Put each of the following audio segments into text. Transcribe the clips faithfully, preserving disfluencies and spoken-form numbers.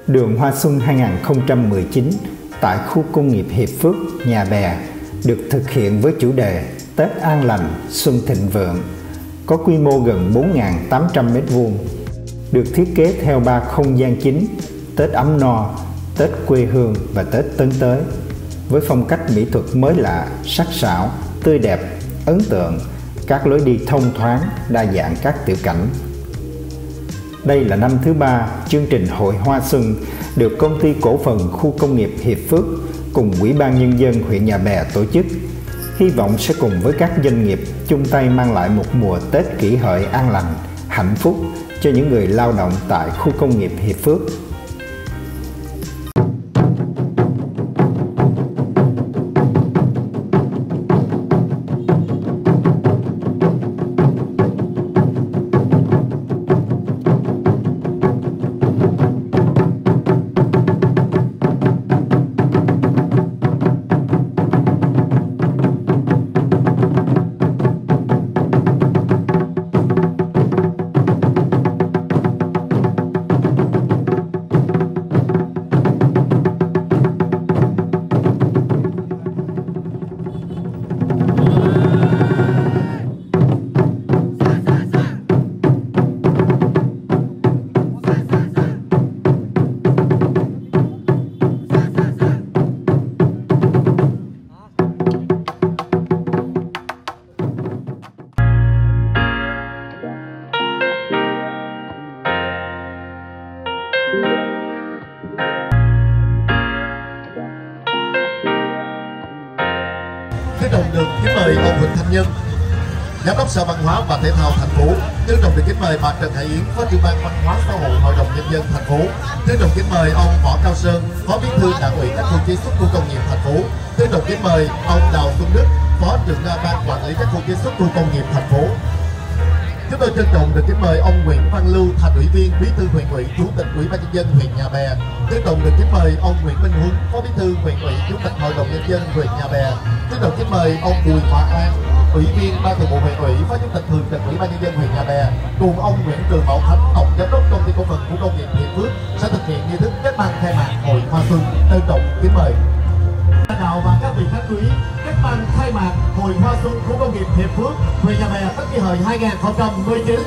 Đường Hoa Xuân hai không một chín tại khu công nghiệp Hiệp Phước, Nhà Bè được thực hiện với chủ đề Tết An Lành, Xuân Thịnh Vượng, có quy mô gần bốn nghìn tám trăm mét vuông, được thiết kế theo ba không gian chính: Tết ấm no, Tết quê hương và Tết Tấn Tới, với phong cách mỹ thuật mới lạ, sắc sảo, tươi đẹp, ấn tượng, các lối đi thông thoáng, đa dạng các tiểu cảnh. Đây là năm thứ ba chương trình Hội Hoa Xuân được Công ty Cổ phần Khu công nghiệp Hiệp Phước cùng Ủy ban Nhân dân huyện Nhà Bè tổ chức, hy vọng sẽ cùng với các doanh nghiệp chung tay mang lại một mùa Tết Kỷ Hợi an lành, hạnh phúc cho những người lao động tại khu công nghiệp Hiệp Phước. Trân trọng được kính mời ông Huỳnh Thanh Nhân, Giám đốc Sở Văn hóa và Thể thao thành phố. Trân trọng được kính mời bà Trần Hải Yến, Phó trưởng ban Văn hóa Xã hội Hội đồng Nhân dân thành phố. Trân trọng kính mời ông Võ Cao Sơn, Phó Bí thư Đảng ủy các khu chế xuất khu công nghiệp thành phố. Trân trọng kính mời ông Đào Xuân Đức, Phó trưởng ban quản lý các khu chế xuất khu công nghiệp thành phố. Chúng tôi trân trọng được kính mời ông Nguyễn Văn Lưu, Thành ủy viên, Bí thư huyện ủy, Chủ tịch Ủy ban Nhân dân huyện Nhà Bè. Trân trọng được kính mời ông Nguyễn Minh Huấn, Phó Bí thư huyện ủy, Chủ tịch Hội đồng Nhân dân huyện Nhà Bè. Trân trọng kính mời ông Bùi Hòa An, Ủy viên Ban Thường vụ huyện ủy, Phó Chủ tịch Thường trực Ủy ban Nhân dân huyện Nhà Bè, cùng ông Nguyễn Trường Bảo Khánh, Tổng Giám đốc Công ty Cổ phần Khu công nghiệp Hiệp Phước sẽ thực hiện nghi thức kết ban khai mạc Hội Hoa Xuân. Trân trọng kính mời đạo và các vị khách quý kết ban khai mạc Hội Hoa Xuân Khu công nghiệp Hiệp Phước, huyện Nhà Bè, Tết Kỷ Hợi hai không một chín.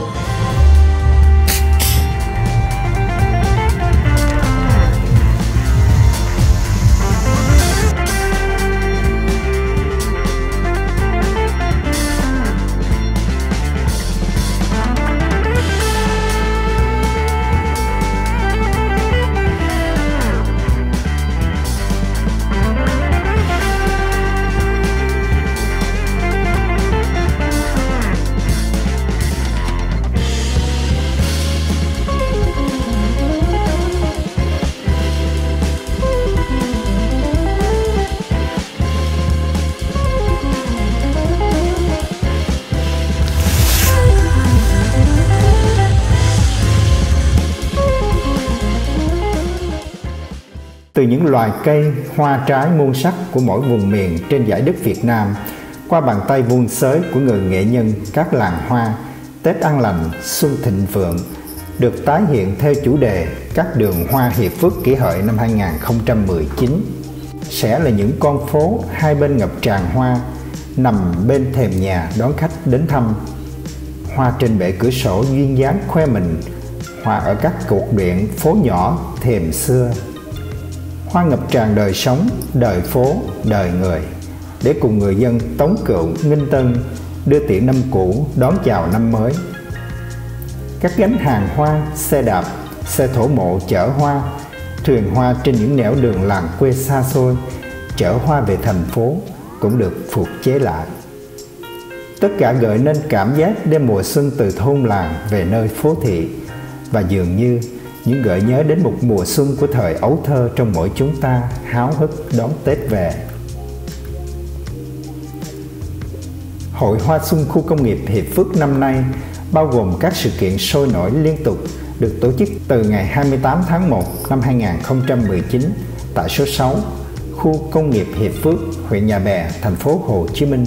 Từ những loài cây, hoa trái muôn sắc của mỗi vùng miền trên dải đất Việt Nam, qua bàn tay vuông xới của người nghệ nhân các làng hoa, Tết An Lành, Xuân Thịnh Vượng được tái hiện theo chủ đề các đường hoa Hiệp Phước Kỷ Hợi năm hai không một chín. Sẽ là những con phố hai bên ngập tràn hoa, nằm bên thềm nhà đón khách đến thăm. Hoa trên bệ cửa sổ duyên dáng khoe mình, hoa ở các cột điện phố nhỏ thềm xưa. Hoa ngập tràn đời sống, đời phố, đời người, để cùng người dân Tống Cựu, Nghinh Tân đưa tiễn năm cũ đón chào năm mới. Các gánh hàng hoa, xe đạp, xe thổ mộ chở hoa, thuyền hoa trên những nẻo đường làng quê xa xôi chở hoa về thành phố cũng được phục chế lại. Tất cả gợi nên cảm giác đem mùa xuân từ thôn làng về nơi phố thị, và dường như những gợi nhớ đến một mùa xuân của thời ấu thơ trong mỗi chúng ta háo hức đón Tết về. Hội Hoa Xuân Khu công nghiệp Hiệp Phước năm nay bao gồm các sự kiện sôi nổi liên tục, được tổ chức từ ngày hai mươi tám tháng một năm hai không một chín tại số sáu, khu công nghiệp Hiệp Phước, huyện Nhà Bè, thành phố Hồ Chí Minh.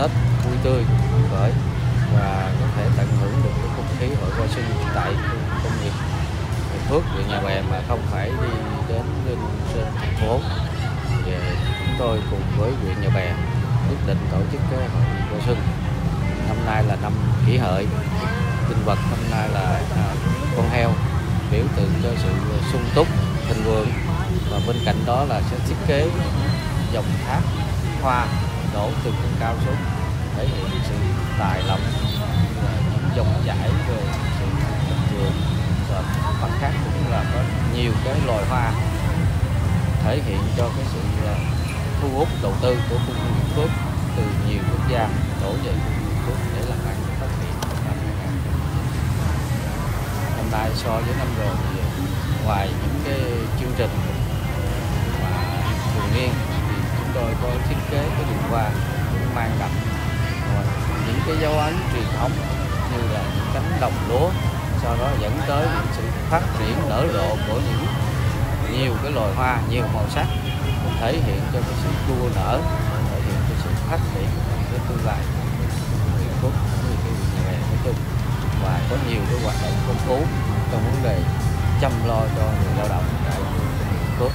Tết vui tươi, vui khởi và có thể tận hưởng được cái không khí hội hoa xuân tại khu công nghiệp Hiệp Phước, huyện Nhà Bè mà không phải đi đến lên trên thành phố. Thì chúng tôi cùng với huyện Nhà Bè quyết định tổ chức cái hội hoa xuân. Năm nay là năm Kỷ Hợi, linh vật năm nay là à, con heo, biểu tượng cho sự sung túc, thịnh vượng. Và bên cạnh đó là sẽ thiết kế dòng thác hoa đổ từ trên cao xuống, thể hiện sự tài lộc, những dòng chảy về sự thịnh vượng. Và mặt khác cũng là có nhiều cái loài hoa thể hiện cho cái sự thu hút đầu tư của khu công nghiệp Phước từ nhiều quốc gia đổ về khu công nghiệp Phước để làm ăn phát triển trong năm hai nghìn không trăm mười chín. Năm nay so với năm rồi thì ngoài những cái chương trình mà thường niên thì chúng tôi có thiết kế cái đường hoa cũng mang đậm những cái dấu ấn truyền thống như là những cánh đồng lúa, sau đó dẫn tới những sự phát triển nở rộ của những nhiều cái loài hoa, nhiều màu sắc, thể hiện cho cái sự đua nở, thể hiện cho sự phát triển cái tương lai của Hiệp Phước cũng như cái Nhà Bè nói chung, và có nhiều cái hoạt động phong phú trong vấn đề chăm lo cho người lao động tại khu công nghiệp Hiệp Phước.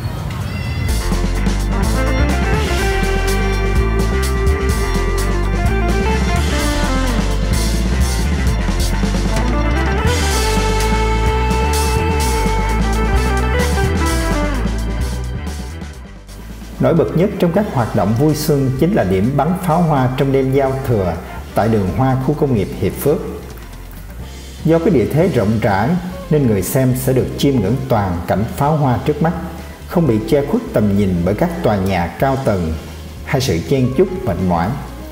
Nổi bật nhất trong các hoạt động vui xuân chính là điểm bắn pháo hoa trong đêm giao thừa tại đường hoa khu công nghiệp Hiệp Phước. Do cái địa thế rộng rãi nên người xem sẽ được chiêm ngưỡng toàn cảnh pháo hoa trước mắt, không bị che khuất tầm nhìn bởi các tòa nhà cao tầng hay sự chen chúc mệt mỏi.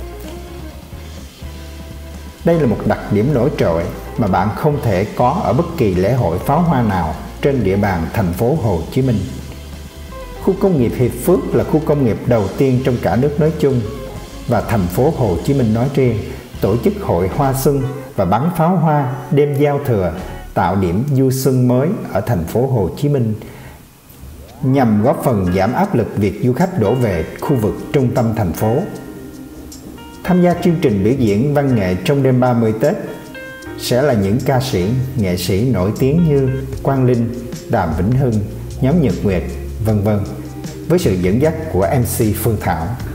Đây là một đặc điểm nổi trội mà bạn không thể có ở bất kỳ lễ hội pháo hoa nào trên địa bàn thành phố Hồ Chí Minh. Khu công nghiệp Hiệp Phước là khu công nghiệp đầu tiên trong cả nước nói chung và thành phố Hồ Chí Minh nói riêng tổ chức hội hoa xuân và bắn pháo hoa đêm giao thừa, tạo điểm du xuân mới ở thành phố Hồ Chí Minh nhằm góp phần giảm áp lực việc du khách đổ về khu vực trung tâm thành phố. Tham gia chương trình biểu diễn văn nghệ trong đêm ba mươi Tết sẽ là những ca sĩ, nghệ sĩ nổi tiếng như Quang Linh, Đàm Vĩnh Hưng, nhóm Nhật Nguyệt, vân vân với sự dẫn dắt của em xê Phương Thảo.